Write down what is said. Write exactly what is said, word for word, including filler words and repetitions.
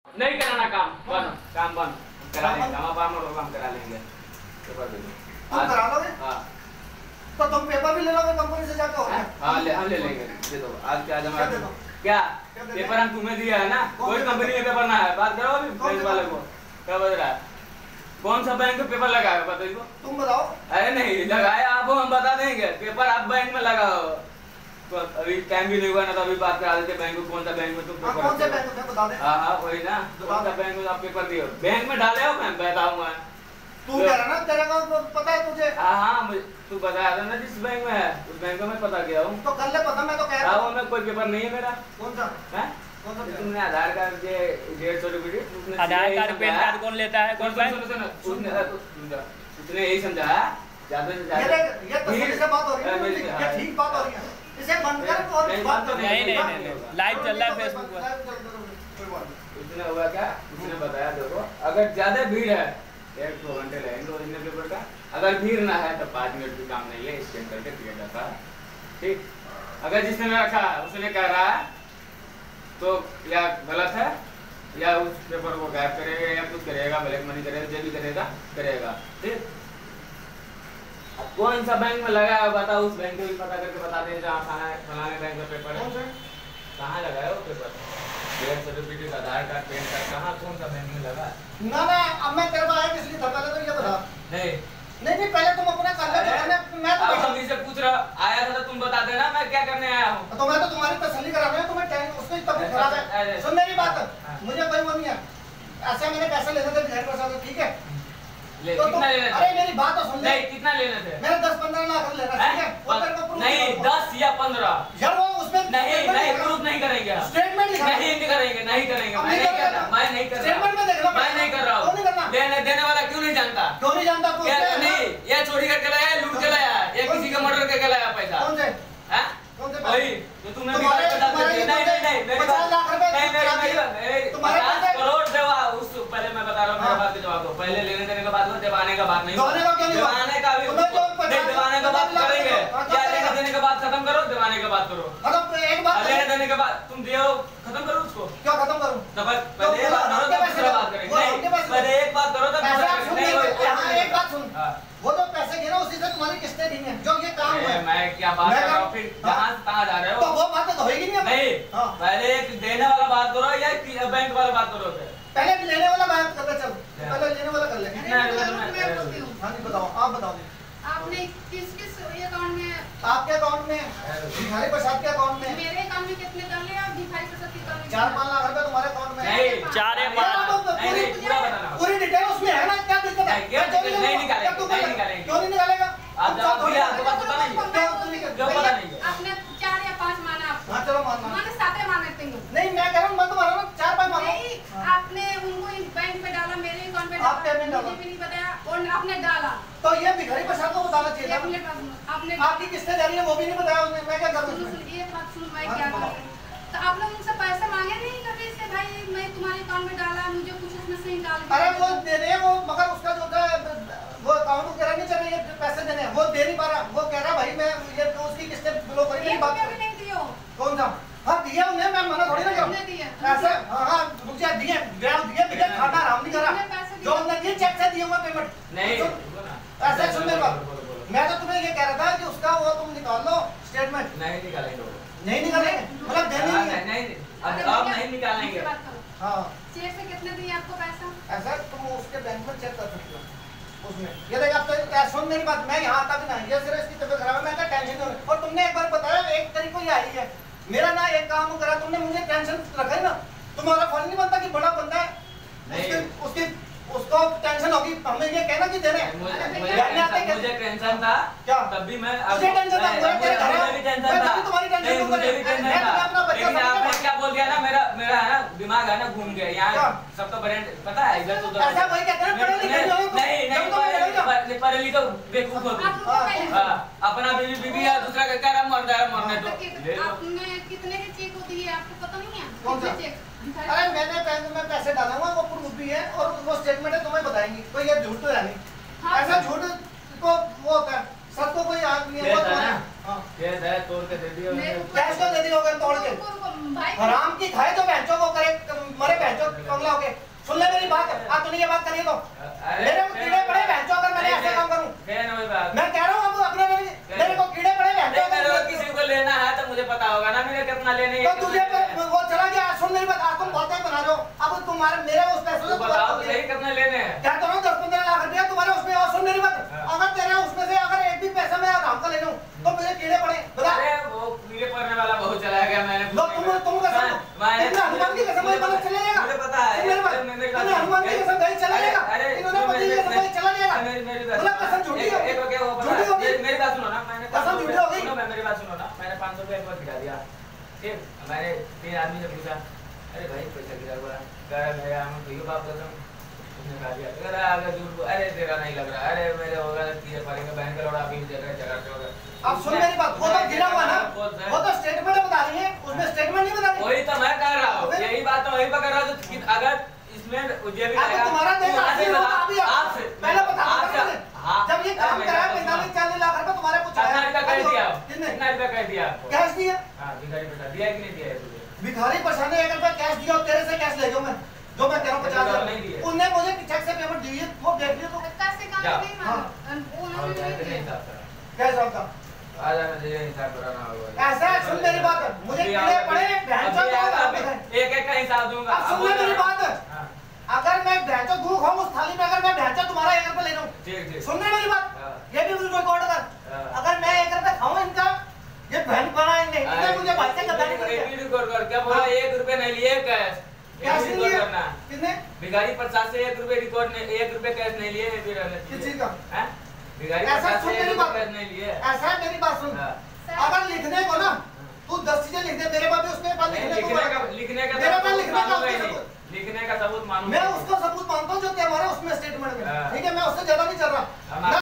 नहीं कराना काम बंद, काम बंद करा लेंगे, हम आप और काम करा लेंगे। पेपर दे दो। तुम करा लोगे? हाँ। तो तुम पेपर भी ले लोगे कंपनी से जाके? हो गया? हाँ ले हम ले लेंगे, दे दो। आज क्या जमा दे दो। क्या पेपर हम तुम्हें दिया है ना, कोई कंपनी में पेपर ना है। बात करो अभी बैंक वाले को, क्या बता रहा है? कौन सा बैंक में पेपर लगाया बताइए को? तुम बताओ। अरे नहीं लगाया, आपको हम बता देंगे। पेपर आप बैंक में लगाओ, तो अभी टाइम भी नहीं हुआ ना, तो अभी बात करा देते बैंक में। कौन सा बैंक में तुम पेपर? कौन से बैंक में बता दे। हाँ हाँ वही ना, कौन सा बैंक में आप पेपर दिए? बैंक में डाले हो? मैं बताऊंगा। तू कह रहा ना तेरे को पता है तुझे? हाँ हाँ तू बताया था ना जिस बैंक में है, उस बैंक में पता किया हूँ। तो कर ले पता, मैं तो कह रहा हूँ। मैं कोई पेपर नहीं है मेरा। कौन सा है? तुमने आधार कार्ड के डेढ़ सौ रुपये, आधार कार्ड पैन कार्ड कौन लेता है? कौन बैंक? उसने यही समझाया ज्यादा से ज्यादा। ये तसल्ली से बात हो रही है, ये ठीक बात हो रही है। इसे बंद कर और बात कर। नहीं नहीं नहीं लाइव चल रहा है फेसबुक पर। उसने हुआ क्या, उसने बताया देखो अगर ज्यादा भीड़ है एक दो घंटे लगेंगे ओरिजिनल पेपर का, अगर भीड़ ना है तो पाँच मिनट भी काम नहीं है, स्कैन करके दिया जाता है। ठीक, अगर जिसने रखा उसने कह रहा है तो या गलत है या उस पेपर को गायब करेगा या कुछ करेगा, ब्लैक मनी करेगा, जो भी करेगा करेगा। ठीक, कौन सा बैंक में लगाया बताओ, उस बैंक को भी पता करके बता दें जहाँ फलाने बैंक का पेपर है। कहाँ लगाया वो पेपर? डेढ़ certificate, Aadhaar card, PAN card, कहाँ कौन सा बैंक में लगा? ना ना अब मैं तेरे को आया किस लिए था पहले तो ये बता। नहीं नहीं नहीं पहले तुम अपना कर ले, मैं तो अब हम से पूछ रहा आया था तो तुम बता देना मैं क्या करने आया हूँ। तो मैं तो तुम्हारी तसल्ली करा रहा हूँ, तुम्हें टेंशन उसकी तबीयत खराब है। सुन मेरी बात, मुझे कोई वो नहीं है। ऐसे मैंने पैसे लेने थे घर पर, ठीक है? ले, तो कितना लेना? अरे मेरी बात तो सुन ले। नहीं कितना लेना थे? मेरा दस पंद्रह लाख लेना, ठीक है? वो तेरे को प्रूफ नहीं दस या पंद्रह यार वो उसमें नहीं नहीं प्रूफ नहीं करेंगे, स्टेटमेंट लिखा नहीं नहीं करेंगे, नहीं करेंगे। मैं नहीं कर रहा, मैं नहीं कर रहा, स्टेटमेंट में देख लो, मैं नहीं कर रहा हूँ। लेने देने वाला क्यों नहीं जानता? क्यों नहीं जानता? नहीं ये चोरी करके लाया, लूट के लाया, या किसी का मर्डर करके लाया पैसा? कौन से? हैं? कौन से? वही तो तुमने भी बात बता दी। नहीं नहीं नहीं मेरी बात नहीं, मेरी पचास करोड़ देवा उस पहले मैं बता रहा हूँ, मेरी बात का जवाब दो। पहले लेने देने का बात करो, देवाने का बात नहीं। देवाने का भी देवाने का बात करेंगे, क्या लेने देने का बात खत्म करो, देवाने का बात करो। एक बात लेने देने के बाद तुम दियो खत्म करो उसको। क्या खत्म करूं? तो पहले एक बात करो तब दूसरा बात करेंगे। नहीं पहले एक बात करो तब दूसरा करेंगे। नहीं एक बात सुन, वो तो पैसे गिरा उसी से तुम्हारी किस्तें दी हैं जो ये काम हुआ है। मैं क्या बात कर रहा हूँ, फिर जहाँ कहाँ जा रहे हो? तो वो बात तो होएगी नहीं। नहीं पहले एक देने वाला बात करो या बैंक वाला बात करो? पहले लेने वाला बात कर ले, चल पहले लेने वाला कर ले। हाँ जी बताओ, आप बताओ आपने किस किस अकाउंट में? आपके अकाउंट में, भिखारी प्रसाद के अकाउंट में। मेरे अकाउंट में कितने डाले आप? भिखारी प्रसाद के अकाउंट में चार पाँच लाख रुपए तुम्हारे अकाउंट में। नहीं चार या पाँच पूरी डिटेल उसमें है ना, क्या दिक्कत है? नहीं निकालेंगे, नहीं निकालेंगे। क्यों नहीं निकालेगा? आप जवाब दिया, आपको बात पता नहीं, जो पता नहीं। आपने चार या पाँच माना? हाँ चलो मानना। मैंने सात माने थे। नहीं मैं कह रहा हूँ मत मानो ना, चार पाँच मानो। नहीं आपने उनको बैंक में डाला, मेरे अकाउंट में आप पेमेंट डाला, मुझे भी नहीं बताया और आपने डाला। तो ये भिखारी प्रसाद को बताना चाहिए था। आपने आपकी किस्तें जा रही है वो भी नहीं बताया उसने, मैं क्या करूँ? ये बात सुन, मैं क्या करूँ? तो आप लोग उनसे पैसे मांगे नहीं कभी से? भाई मैं तुम्हारे अकाउंट में डाला, मुझे कुछ उसमें से निकाल। अरे वो दे रहे हैं वो, मगर उसका जो था वो अकाउंट को कह रहा नहीं चल रही है पैसे देने, वो दे नहीं पा रहा। वो कह रहा भाई मैं ये तो उसकी किस्तें ब्लो करी नहीं बात भी नहीं दियो। कौन सा? हाँ दिया उन्हें, मैं मना थोड़ी ना करूँ ऐसे। हाँ हाँ मुझे दिए, ब्याज दिए, मुझे खाता आराम नहीं करा जो हमने दिए, चेक से दिए हुआ पेमेंट। नहीं ऐसे सुन मेरी बात, मैं तो तुम्हें ये कह रहा था कि उसका वो तुम निकाल लो स्टेटमेंट। नहीं निकालेंगे, नहीं निकालेंगे मतलब देनी नहीं है। नहीं अब अब नहीं निकालेंगे। हाँ चेक से कितने दिए आपको पैसा? ऐसा तुम उसके बैंक में चेक कर सकते हो उसमें। ये देख आप तो सुन मेरी बात, मैं यहाँ आता भी नहीं, ये सिर्फ इसकी तबीयत खराब है, मैं क्या टेंशन नहीं। और तुमने एक बार बताया एक तरीको ही आई है, मेरा ना एक काम करा तुमने, मुझे टेंशन रखा है ना। तुम्हारा फल नहीं बनता कि बड़ा बंदा है उसके उसकी उसको टेंशन होगी, हमें ये कहना कि दे रहे हैं। मुझे टेंशन था क्या? तब भी मैं मुझे टेंशन था, मुझे भी टेंशन था, तुम्हारी टेंशन मुझे भी टेंशन था। लेकिन आपने क्या बोल दिया ना, मेरा मेरा है ना दिमाग है ना घूम गया यहाँ। सब तो ब्रेन पता है इधर उधर ऐसा वही कहते हैं पढ़े लिखे लोग। नहीं नहीं पढ़े लिखे बेवकूफ हो तुम। अपना बीवी बीवी है, दूसरा का क्या मर जाए मरने दो। आपने कितने के चेक होती है आपको पता नहीं है? कौन सा चेक? अरे मैंने बैंक में पैसे डाला हुआ, वो प्रूफ भी है और वो स्टेटमेंट है, तुम्हें बताएंगी। कोई ये झूठ तो है नहीं। ऐसा झूठ को वो होता है, सब को कोई आदमी है ये दे तोड़ के दे दियो, कैश तो दे दियो अगर तोड़ के। हराम की खाए तो बहनचों को करे मरे बहनचों कंगला हो गया। तुम्हारे मेरे उस पैसों से तो बताओ तो सही कितने लेने हैं? क्या करो दस पंद्रह लाख रुपया तुम्हारे उसमें। और सुन मेरी बात, हाँ। अगर तेरे उसमें से अगर एक भी पैसा मैं आराम का ले लूं तो मुझे कीड़े पड़े बता। अरे वो कीड़े पड़ने वाला बहुत चला गया मैंने। लो तुम तुम कसम मैंने इतना हनुमान की कसम भाई मतलब चला जाएगा। मुझे पता है। सुन मेरी बात, मेरी बात इतना हनुमान की कसम भाई चला जाएगा। अरे इन्होंने पति की कसम भाई चला जाएगा। मेरी मेरी बात मतलब कसम झूठी एक हो एक क्या हुआ पता झूठी हो है? गई। ये मेरी बात सुनो ना, मैंने कसम झूठी हो गई। सुनो मैं मेरी बात सुनो ना, मैंने पाँच सौ रुपया एक बार गिरा दिया। ठीक, मैंने तीन आदमी से पूछा, अरे भाई पैसा गिरा हुआ है, कह रहा भैया हम भैया बाप कसम, उसने कहा दिया, कह रहा अगर झूठ बोल, अरे तेरा नहीं लग रहा, अरे मेरे होगा कीड़े पड़ेंगे, बहन का लौड़ा अभी जगह जगह होगा। अब सुन मेरी बात, वो तो गिरा हुआ ना, वो तो स्टेटमेंट बता रही है, उसमें स्टेटमेंट नहीं बता रही। वही तो मैं कह रहा हूँ, यही बात तो वही पर कर रहा हूँ। तो अगर इसमें ये भी आपको तुम्हारा देगा आपसे आपसे पहले बता जब ये काम करा है पैंतालीस चालीस लाख रुपए तुम्हारे कुछ कितना रुपया कह दिया? कितने कितना रुपया कह दिया आपको? कैश दिया? हाँ भिखारी पैसा दिया कि नहीं दिया है तुझे? भिखारी परेशान है, एक रुपया कैश दिया और तेरे से कैश ले जाऊं मैं जो मैं कह रहा हूँ पचास नहीं हजार दिए। उनने मुझे चेक से पेमेंट दी है, वो देख लियो तो अच्छा से काम क्या? नहीं मांगा और उन्होंने कैसे नहीं नहीं दिया। हिसाब करा? क्या हिसाब था? आ जाना चाहिए, हिसाब कराना होगा। ऐसा है, सुन मेरी बात, मुझे अभी कीड़े आओ, पड़े बहन चोद अभी दो आओ, लाख अभी रुपए। एक एक का हिसाब दूंगा। अब सुन ले मेरी बात, हाँ, अगर मैं भैंचो दूध खाऊं उस थाली में, अगर मैं भैंचो तुम्हारा एक रुपया ले लूं, ठीक ठीक। सुन ले मेरी बात, हाँ। ये भी रिकॉर्ड कर। हाँ। अगर मैं एक रुपया खाऊं इनका, ये बहन बनाएंगे, इन्हें मुझे भाई से गद्दारी एक करनी है। भी रिकॉर्ड कर, क्या बोला? एक रुपए नहीं लिए कैश, कैश एक नहीं रिकॉर्ड लिया? करना। कितने? भिखारी प्रसाद से एक रुपए रिकॉर्ड नहीं, एक रुपए कैश नहीं लिए, फिर रहने किस दीजिए। चीज का? हैं? भिखारी ऐसा प्रसाद सुन से एक मेरी रुपए बात। कैश नहीं लिए। ऐसा है मेरी बात सुन, हाँ। अगर लिखने को ना तू दस चीजें लिख दे मेरे पास भी, उसके पास नहीं, लिखने को लिखने का बोला। लिखने का मेरा सबूत पास लिखने का मालूम उसका है नहीं। सबूत। लिखने का सबूत मालूम मैं है। उसको सबूत मानता हूँ जो तुम्हारा उसमें स्टेटमेंट में, हाँ। ठीक है, मैं उससे ज्यादा नहीं चल रहा। हम